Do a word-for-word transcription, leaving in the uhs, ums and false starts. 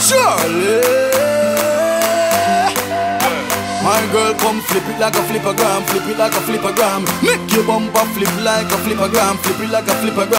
Surely. My girl, come flip it like a flippergram, flip it like a flippergram. Make your bumper flip like a flippergram, flip it like a flippergram.